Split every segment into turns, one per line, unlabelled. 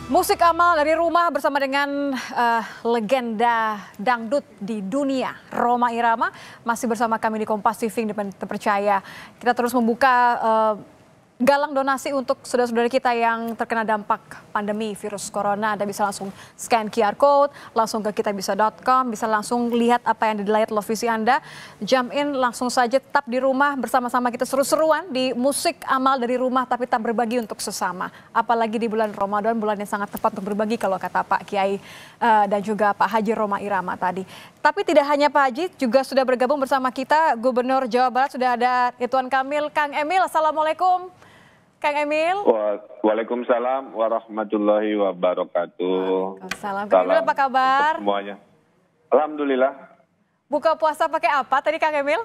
Musik amal dari rumah bersama dengan legenda dangdut di dunia, Rhoma Irama, masih bersama kami di Kompas TV Independen Terpercaya. Kita terus membuka galang donasi untuk saudara-saudara kita yang terkena dampak pandemi virus corona. Anda bisa langsung scan QR code, langsung ke kitabisa.com, bisa langsung lihat apa yang ada di layar televisi Anda. Jump in langsung saja, tetap di rumah bersama-sama kita seru-seruan di musik amal dari rumah, tapi tak berbagi untuk sesama. Apalagi di bulan Ramadan, bulan yang sangat tepat untuk berbagi kalau kata Pak Kiai dan juga Pak Haji Rhoma Irama tadi. Tapi tidak hanya Pak Haji, juga sudah bergabung bersama kita Gubernur Jawa Barat, sudah ada Ridwan Kamil. Kang Emil, Assalamualaikum. Kang Emil.
Waalaikumsalam warahmatullahi wabarakatuh.
Waalaikumsalam. Kang Emil apa kabar?
Semuanya. Alhamdulillah. Buka
puasa pakai apa tadi Kang Emil?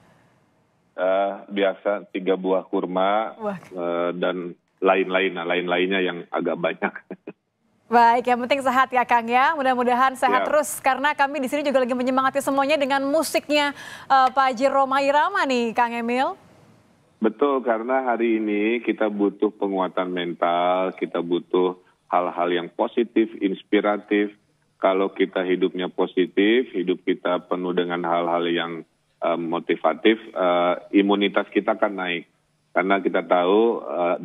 Biasa 3 buah kurma dan lain-lainnya yang agak banyak.
Baik, yang penting sehat ya Kang ya. Mudah-mudahan sehat terus karena kami di sini juga lagi menyemangati semuanya dengan musiknya Pak Haji Rhoma Irama nih Kang Emil.
Betul, karena hari ini kita butuh penguatan mental, kita butuh hal-hal yang positif, inspiratif. Kalau kita hidupnya positif, hidup kita penuh dengan hal-hal yang motivatif, imunitas kita akan naik. Karena kita tahu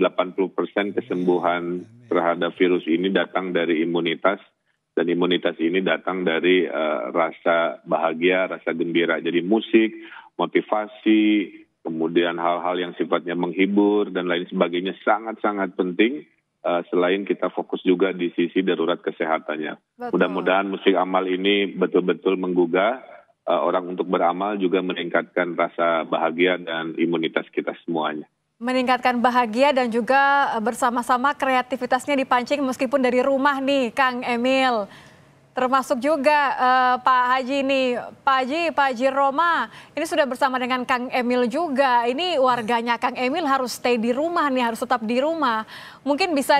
80% kesembuhan terhadap virus ini datang dari imunitas, dan imunitas ini datang dari rasa bahagia, rasa gembira. Jadi musik, motivasi, kemudian hal-hal yang sifatnya menghibur dan lain sebagainya sangat-sangat penting selain kita fokus juga di sisi darurat kesehatannya. Mudah-mudahan musik amal ini betul-betul menggugah orang untuk beramal, juga meningkatkan rasa bahagia dan imunitas kita semuanya.
Meningkatkan bahagia dan juga bersama-sama kreativitasnya dipancing meskipun dari rumah nih Kang Emil. Termasuk juga Pak Haji nih, Pak Haji Rhoma, ini sudah bersama dengan Kang Emil juga. Ini warganya Kang Emil harus stay di rumah nih, harus tetap di rumah. Mungkin bisa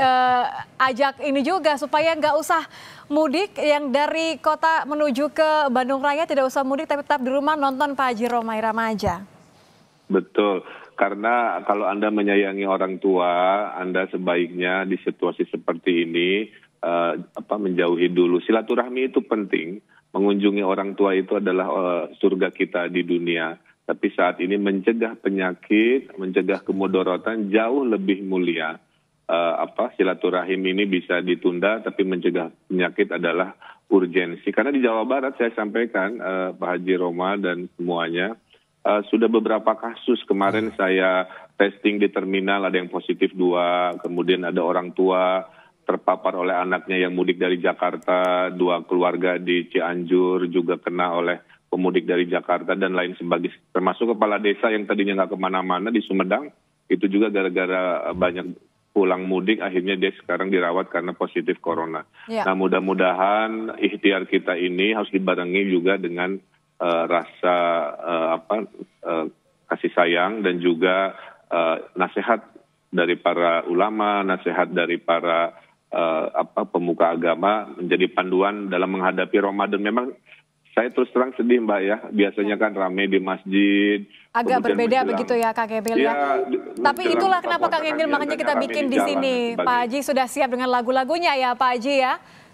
diajak ini juga supaya nggak usah mudik, yang dari kota menuju ke Bandung Raya tidak usah mudik, tapi tetap di rumah nonton Pak Haji Rhoma Irama aja.
Betul, karena kalau Anda menyayangi orang tua, Anda sebaiknya di situasi seperti ini menjauhi dulu. Silaturahmi itu penting, mengunjungi orang tua itu adalah surga kita di dunia. Tapi saat ini mencegah penyakit, mencegah kemudorotan jauh lebih mulia. Silaturahim ini bisa ditunda, tapi mencegah penyakit adalah urgensi. Karena di Jawa Barat saya sampaikan Pak Haji Rhoma dan semuanya, sudah beberapa kasus. Kemarin saya testing di terminal, ada yang positif 2, kemudian ada orang tua terpapar oleh anaknya yang mudik dari Jakarta, 2 keluarga di Cianjur juga kena oleh pemudik dari Jakarta dan lain sebagainya. Termasuk kepala desa yang tadinya nggak kemana-mana di Sumedang, itu juga gara-gara banyak pulang mudik, akhirnya dia sekarang dirawat karena positif corona. Nah, mudah-mudahan ikhtiar kita ini harus dibarengi juga dengan rasa kasih sayang dan juga nasihat dari para ulama, nasihat dari para pemuka agama menjadi panduan dalam menghadapi Ramadan. Memang saya terus terang sedih Mbak ya, biasanya kan ramai di masjid.
Agak berbeda begitu ya Kang Emil ya. Tapi itulah kenapa Kang Emil makanya kita bikin di sini. Pak Haji sudah siap dengan lagu-lagunya ya Pak Haji ya.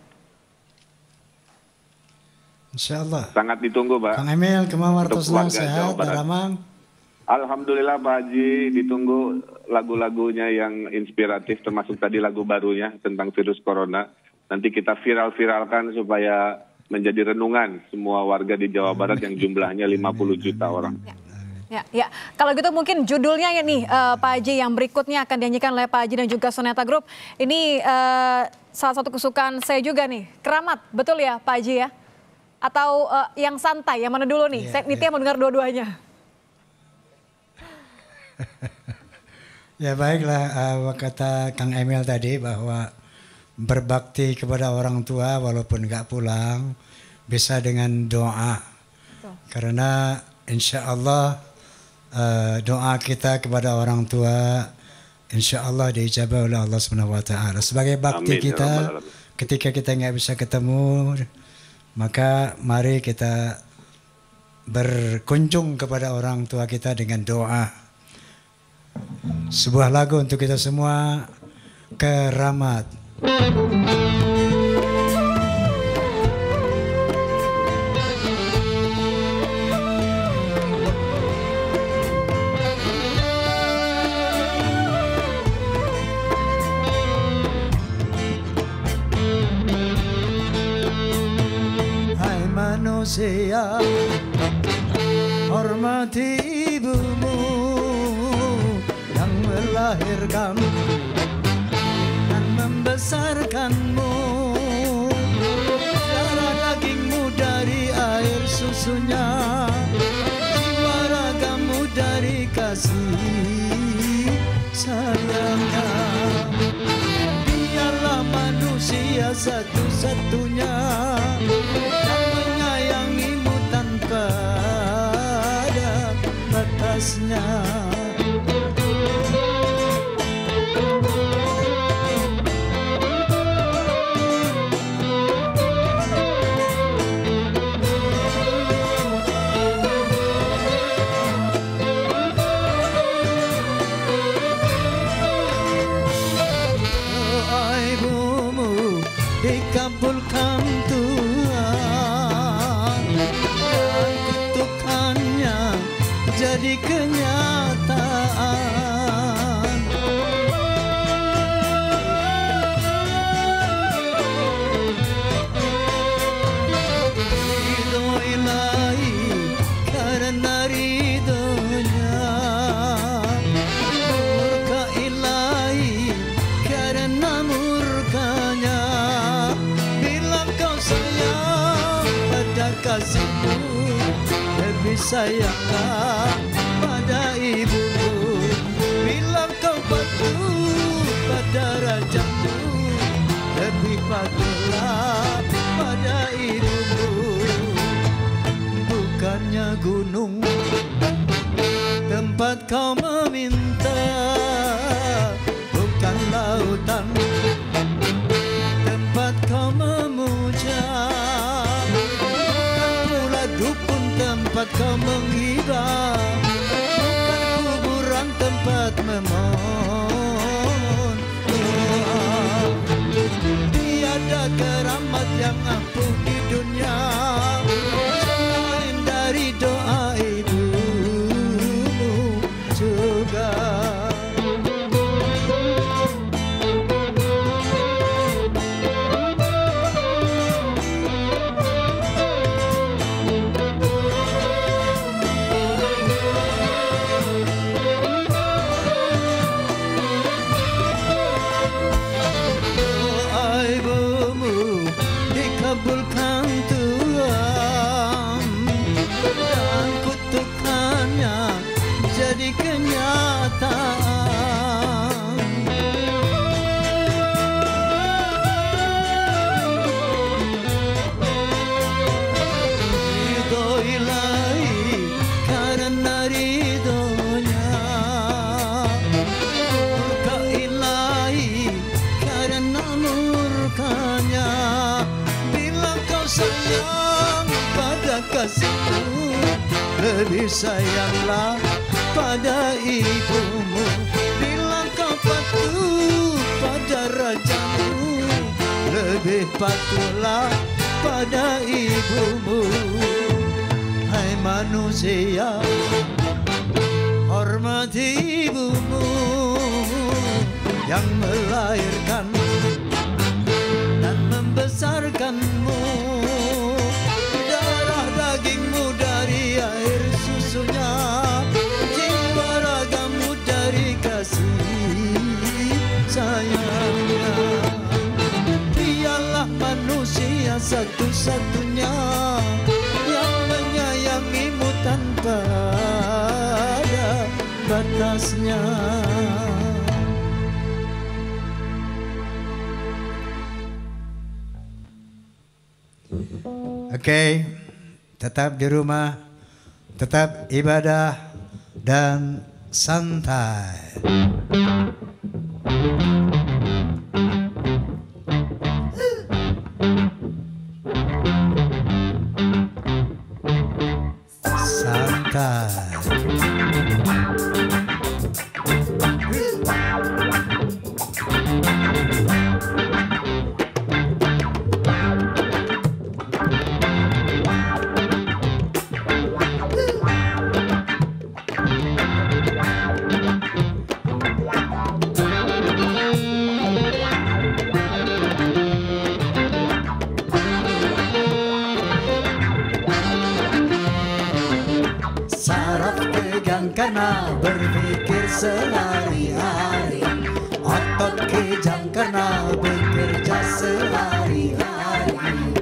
Insya Allah.
Sangat ditunggu Mbak.
Kang Emil, kemauan senang sehat dan aman.
Alhamdulillah Pak Haji, ditunggu lagu-lagunya yang inspiratif, termasuk tadi lagu barunya tentang virus corona. Nanti kita viral-viralkan supaya menjadi renungan semua warga di Jawa Barat yang jumlahnya 50 juta orang.
Ya. Kalau gitu mungkin judulnya ya nih Pak Haji, yang berikutnya akan dinyanyikan oleh Pak Haji dan juga Soneta Group. Ini salah satu kesukaan saya juga nih, Keramat, betul ya Pak Haji ya? Atau yang santai, yang mana dulu nih? Saya nitia mendengar dua-duanya.
Ya baiklah, kata Kang Emil tadi bahwa berbakti kepada orang tua walaupun nggak pulang bisa dengan doa. Karena insya Allah doa kita kepada orang tua insya Allah diijabah oleh Allah SWT. Sebagai bakti kita, ketika kita nggak bisa ketemu, maka mari kita berkunjung kepada orang tua kita dengan doa. Sebuah lagu untuk kita semua, Keramat. Manusia, hormati ibumu yang melahirkan dan membesarkanmu. Darah dagingmu dari air susunya, jiwa ragamu dari kasih sayangnya. Dialah manusia satu-satunya pada batasnya. Doa ibumu dikabulkan Tuhan, jadi kenyataan. Ridho ilahi karena ridhonya, murka ilahi karena murkanya. Bila kau sayang pada kasihmu, lebih sayanglah pada ibumu. Bila kau patuh pada rajamu, lebih patuhlah pada ibumu. Bukannya gunung tempat kau meminta, bukan lautan tempat kau memuja, tempat kau menghibah, bukan kuburan tempat memohon doa. Tiada keramat yang ampuh di dunia selain dari doa ibumu juga. Kabulkan Tuhan dan kutukannya jadi kenyataan. Ridho ilahi karena ridhonya, murka ilahi karena murkanya. Sayang pada kasihmu, lebih sayanglah pada ibumu. Bila kau patuh pada rajamu, lebih patuhlah pada ibumu. Hai manusia, hormati ibumu yang melahirkan dan membesarkanmu. Darah dagingmu dari air susunya, jiwa ragamu dari kasih sayangnya. Dialah manusia satu-satunya yang menyayangimu tanpa ada batasnya. Oke, tetap di rumah, tetap ibadah dan santai. Santai. tegang karena berpikir sehari-hari, otot kejang karena bekerja sehari-hari.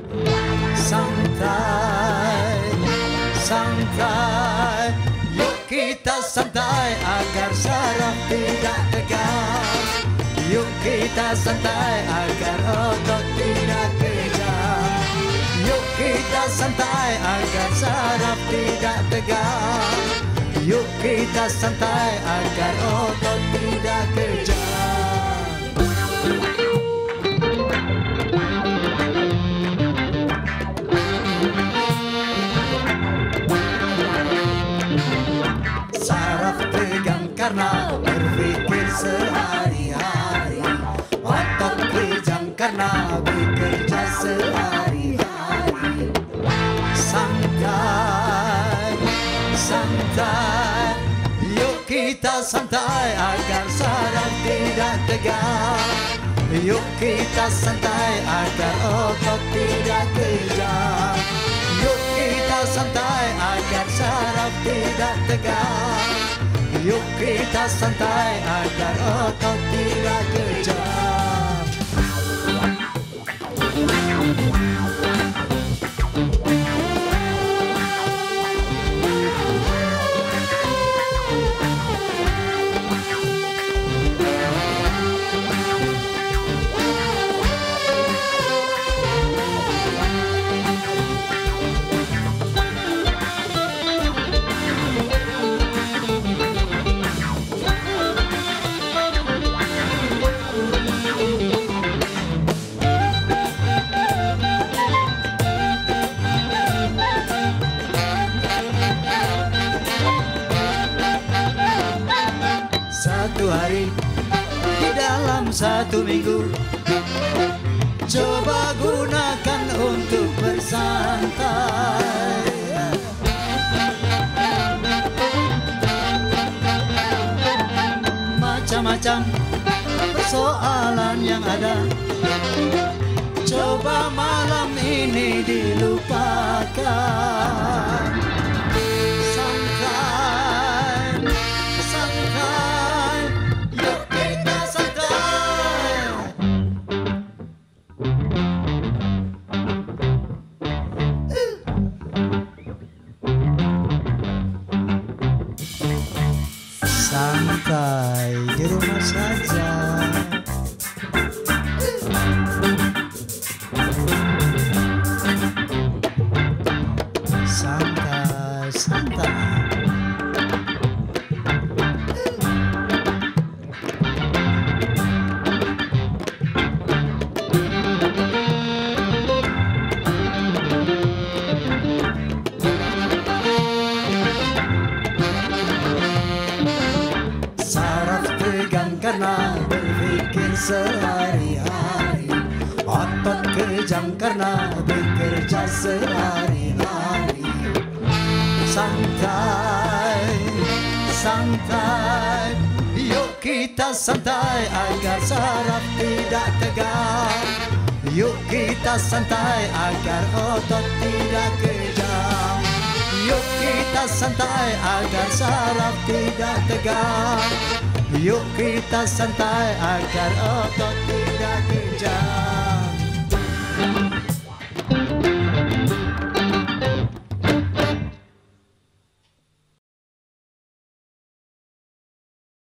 Santai, santai, yuk kita santai agar saraf tidak tegang. Yuk kita santai agar otot tidak kejang. Yuk kita santai agar saraf tidak tegang. Yuk kita santai agar otot tidak kejang. Saraf tegang karena berpikir sehari-hari, otot kejang karena bekerja sehari-hari. Santai, santai, yuk kita santai agar saraf tidak tegang. Yuk kita santai agar otot tidak kejang. Yuk kita santai agar saraf tidak tegang. Yuk kita santai agar otot tidak kejang. Satu hari di dalam satu minggu, coba gunakan untuk bersantai. Macam-macam persoalan yang ada, coba malam ini dilupakan. Santai, santai, yuk kita santai. Santai di rumah saja. Santai, santai. Saraf tegang karena berpikir sehari-hari, otot kejang karena bekerja sehari-hari. Santai, santai, yuk kita santai agar saraf tidak tegang. Yuk kita santai agar otot tidak kejang. Yuk kita santai agar saraf tidak tegang. Yuk kita santai agar otot tidak kejang.